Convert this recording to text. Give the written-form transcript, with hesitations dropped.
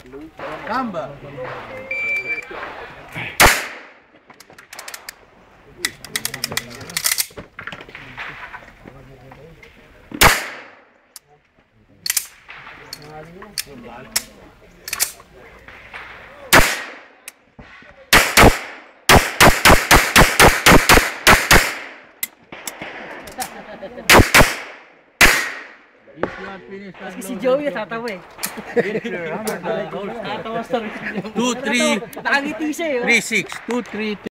Kamba. Kasi si Joey tatawa eh. Tatawa sa rin. 2-3. Nakangiti siya eh. 3-6. 2-3.